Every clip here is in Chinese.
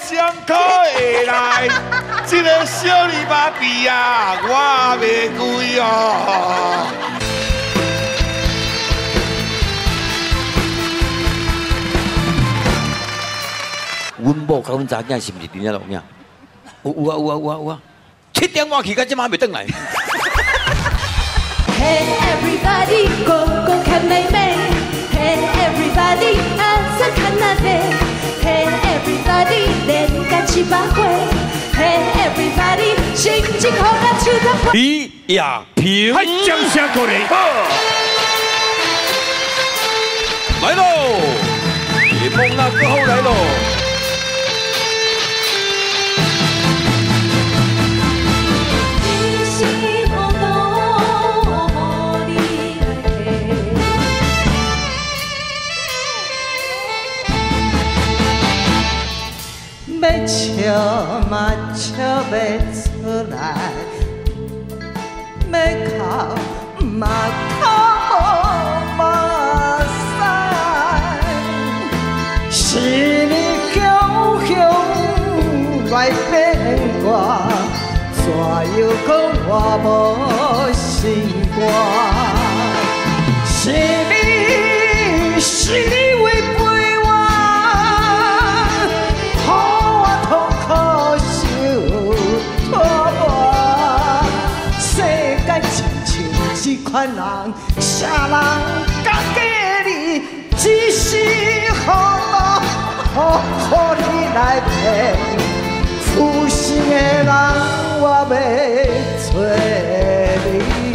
伤口会来，这个小李麻痹啊，我袂归哦。 阮某甲阮查囝是毋是真正录影？有啊，7点我去，到即马袂转来。 Hey everybody， go go 看妹妹。Hey everybody， 暗色看那边。Hey everybody， 连干7、8回。Hey everybody， 心情好到手到挥。 李亚平， 还掌声鼓励。 来喽，夜梦那个后来喽。 要笑嘛笑袂出来，要哭嘛哭嘛使，是你雄雄来变我，怎又讲我无心肝？是你违背。 这款人，啥人敢给你？只是予你来骗，负心的人我要找你。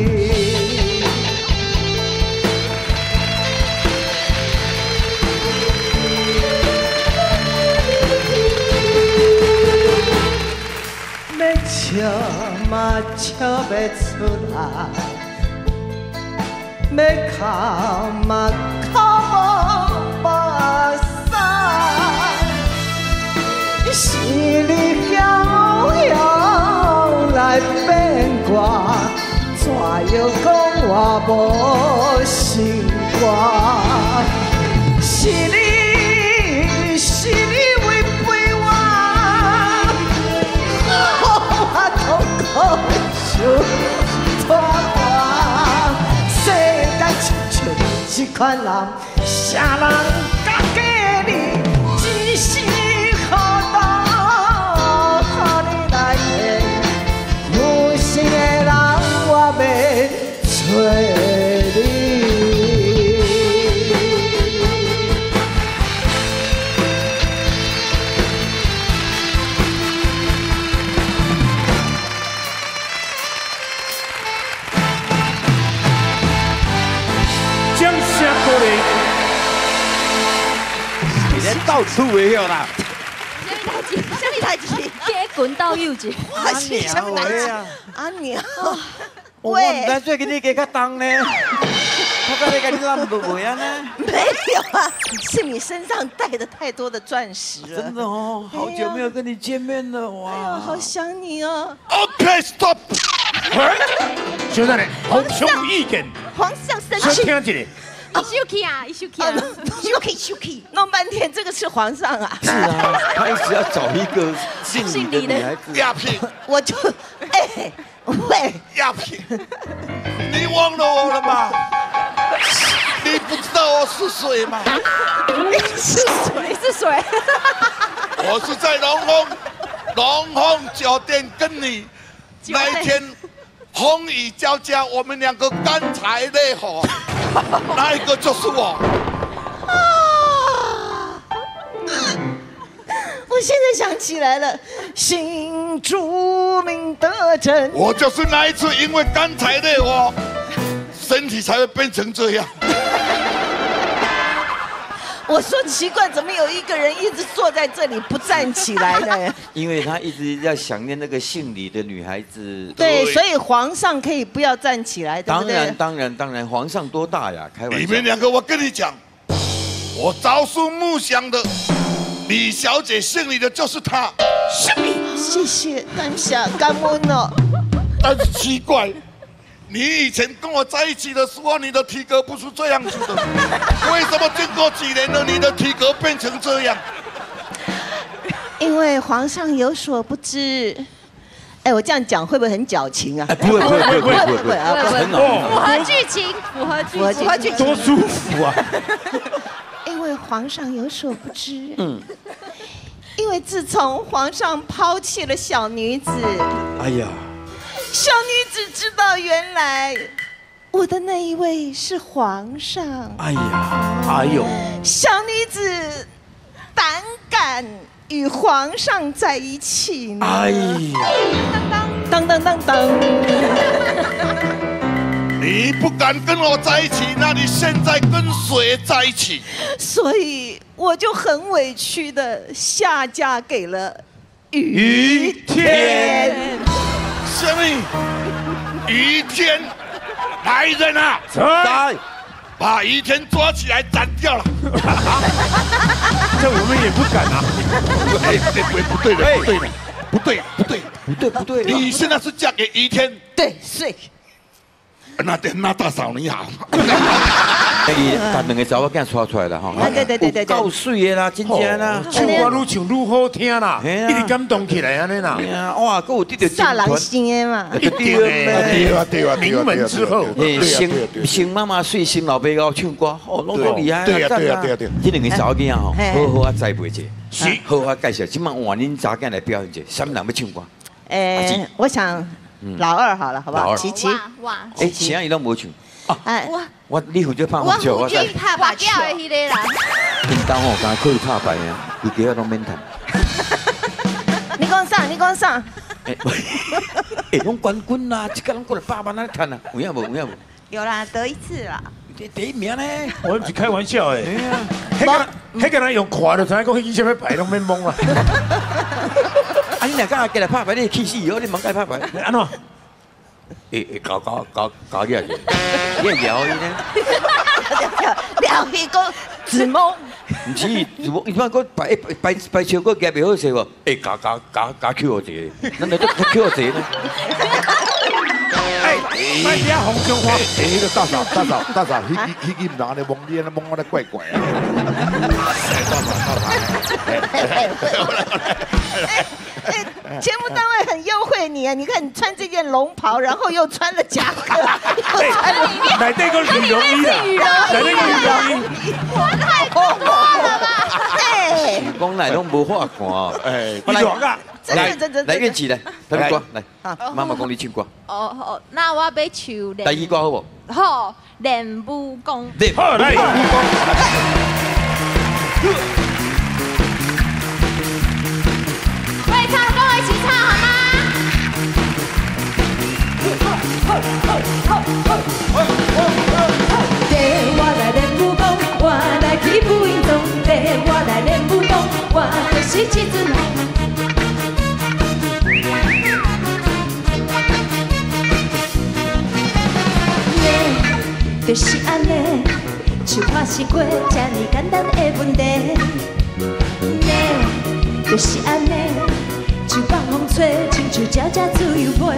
要笑嘛笑袂出来。 要哭嘛哭无使，是你遥遥来变卦，怎又讲我无心肝？是你违背我，我痛苦受拖磨。 这款人，啥人敢给你？只是予你来骗，负心的人我要找你。 到处会晓啦。 什么代志？ 结棍斗幼稚。 我是什么代志？阿娘， 我唔知最近你加较重呢，我刚才跟你烂不袂啊呢？ 没有啊，是你身上带的太多的钻石了。 真的哦，好久没有跟你见面了哇！ 哎呦，好想你哦。 OK stop。 小奶奶，皇上有意见， 皇上生先气。 听一下。 一生气啊，一生气啊！ 休气，弄半天这个是皇上啊！ 是啊，他一直要找一个姓李的女孩子。 鸦片， 我就喂， 鸦片，你忘了我了吗？你不知道我是谁吗？ 你是谁？ 我是在龙凤酒店跟你那一天风雨交加，我们两个干柴烈火。 那一个就是我。 我现在想起来了，新著名的人。 我就是那一次因为干柴烈火，身体才会变成这样。 我说奇怪，怎么有一个人一直坐在这里不站起来呢？ 因为他一直要想念那个姓李的女孩子。 对，所以皇上可以不要站起来，对不对？ 当然，皇上多大呀？开玩笑。 你们两个，我跟你讲，我朝思暮想的李小姐姓李的就是她。 谢谢，感恩哦。 但是奇怪。 你以前跟我在一起的时候，你的体格不是这样子的，为什么经过几年了，你的体格变成这样？ 因为皇上有所不知。哎，我这样讲会不会很矫情啊？ 哎，不会不会啊！ 很好。 符合剧情，符合剧情。 多舒服啊！ 因为皇上有所不知，因为自从皇上抛弃了小女子， 哎呀， 小女子知道原来我的那一位是皇上。 哎呀，哎呦， 小女子胆敢与皇上在一起呢。 哎呀， 当当当当。 你不敢跟我在一起，那你现在跟谁在一起？ 所以我就很委屈的下嫁给了于天。 什么？于天，来人啊！ 在， 把于天抓起来斩掉了。 这我们也不敢啊！ 哎，不对了，不对，你现在是嫁给于天？ 对，是。 那大嫂你好。 把两个查某囝娶出来了哈。 对， 够水的啦，真正啦。 唱歌愈唱愈好听啦，一直感动起来安尼啦。 哇，够有得到煞人心的嘛。 对， 名门之后， 生妈妈水，生老爸高唱歌，哦，拢够厉害。 对。 这两个查某囝吼，好好啊栽培者， 是好好介绍，今晚换恁查囝来表演者，什么人要唱歌？ 我想老二好了，好不好？琪琪。 哇， 其他伊拢无唱。 哎， 你负责拍麻将， 我去拍麻将的迄个人。 叮当吼，刚可以拍牌啊，伊其他拢免谈。 你讲啥？ 拢冠军啦，这个拢过来8万来谈啊，有影无？ 有啦，得1次啦。 第一名呢？ 我们是开玩笑诶。迄个人用看就知影讲，迄什么牌拢免懵啊。 啊，你若敢过来拍牌，你气死哦！你莫该拍牌， 安怎？ 搞嘢嘅，你聊伊呢？ 聊一个子梦。 唔是，你看个摆超个夹袂好势喎，加 Q 我一个，咱就再 Q 我一个呢。 卖只红中花。 迄个大嫂，迄个男的蒙你，那蒙我的怪怪啊。 节目单位很优惠你啊！你看你穿这件龙袍，然后又穿了夹克，又穿了里面， 内底个羽绒衣啦，内底个羽绒衣， 我太多了吧？ 对， 讲来拢无法看哦。 你弱啊！ 来乐器来，唱歌来，妈妈讲你唱歌。 哦，那我要唱第二歌好无？ 好，练武功。 好来。 会唱，跟我一起唱好吗？带我来练武功，我来欺负英雄。带我来练武功，我就是至尊龙。就是安尼，像破是过这呢简单的问题。就是安尼，像放风吹，亲像鸟只自由飞。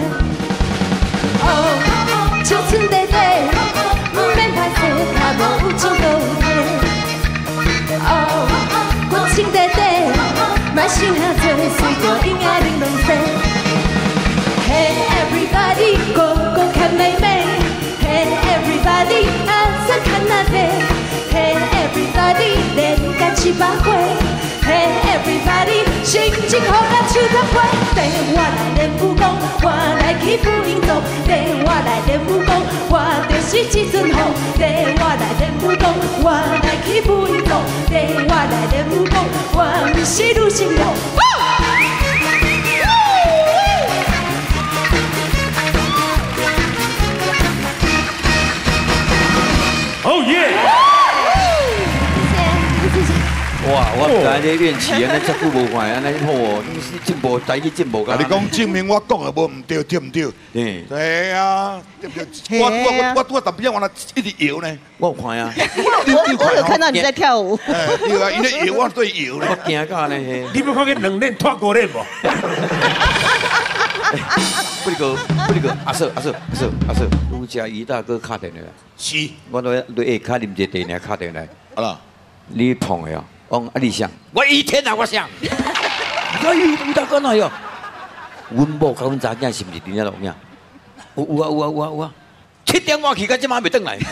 哦，青春短短，不免歹势，脚无有情无有体。哦，光清短短，莫想遐多，随着音乐玲珑飞。Hey everybody， go go 看妹妹。Hey everybody， 阿萨看那边。Hey everybody， 练到700岁。Hey everybody， 心情好甲手拍拍。带我来练武功，我来欺负英雄。带我来练武功，我就是至尊龙。带我来练武功，我来欺负英雄。带我来练武功，我不是女神龙。 哦耶！ 哇，我唔知这乐器安尼遮久无看，安尼好，进步，台语进步噶。 你讲证明我讲的无唔对，对唔对？对啊，对不对？我特别往那一直摇呢。 我有看呀。 我有看到你在跳舞。 对啊，伊咧摇，我对摇呢。 我惊到呢。 你要看见两练脱过练无？ 不哩个，阿嫂，拄只于大哥敲电来。 是。 我下卡啉一茶，敲电来。 啊啦， 你碰的哦。讲啊，你想？我一天啊，我想。 有大干哪哟？阮某甲阮查囝是毋是伫遐录影？有啊，7点我去，到即马未转来。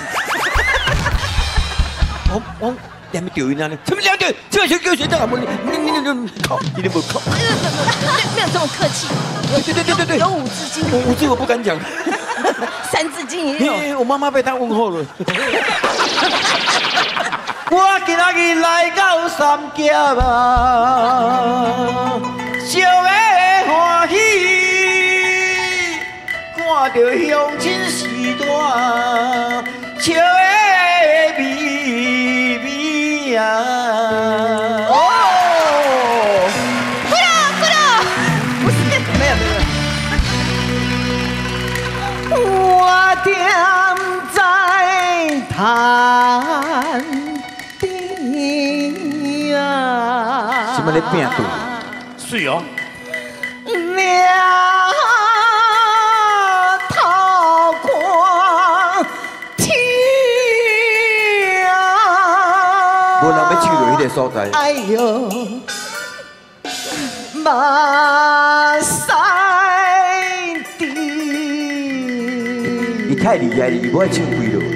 我连咪钓伊那呢？什么两钓？这小叫学长啊！你靠，一定不靠。 没有这么客气。 对， 有5字经。 5字我不敢讲。 3字经也有。 我妈妈被他问候了。 我今仔日来到三峡啊，笑的欢喜，看着乡亲时代，笑的美美啊。哦， 不了，不是，没有。 我踮在潭底啊， 什么咧变肚？ 水哦。 两头看天啊！ 无人要去到迄个所在。 哎呦，马赛地。 你太厉害了，你不爱唱几落。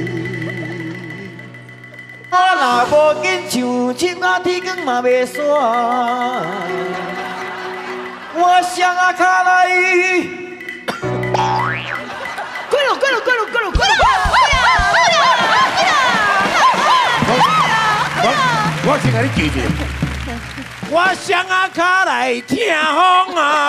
我若无紧像青仔天光嘛袂煞，我双啊卡来。 滚了！ 我先甲你记住，我双啊卡来听风啊，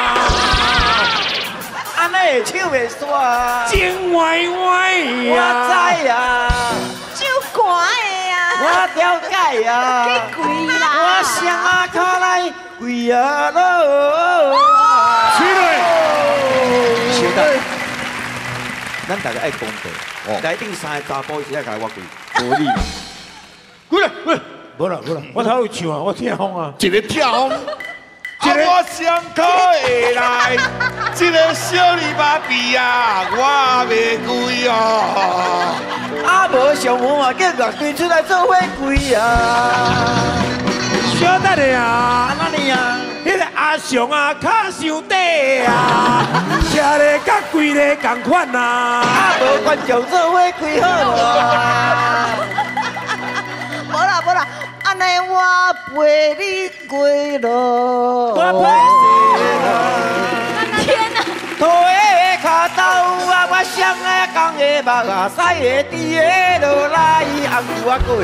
安尼会唱袂煞， 真歪歪我呀！ 知啊， 就寒的啊。 我了解啊， 去跪啦！ 我双啊卡来跪啊咯。 去嘞！ 小弟，咱大家爱公平。内顶3个查甫是爱甲我跪，无你。 过来，无啦，我头有唱啊，我听风啊。 一个跳风，我上可会来，一个小李巴比啊，我袂跪哦。 啊无上好嘛，叫乐队出来做伙跪啊！ 小弟的啊， 安那哩啊？ 迄个阿雄啊，卡伤短啊，吃的甲跪的同款啊。 啊无观众做伙跪好啊！ 无啦，安尼我陪你跪咯。 我歹势啊！ 天哪！ 土的脚豆啊，我双的公的目啊，屎的滴的落来红我过，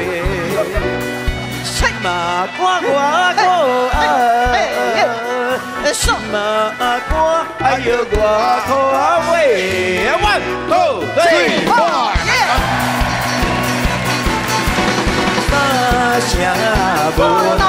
嘛看我苦啊，嘛看哎呦我苦啊喂，1 2 3 4。三声无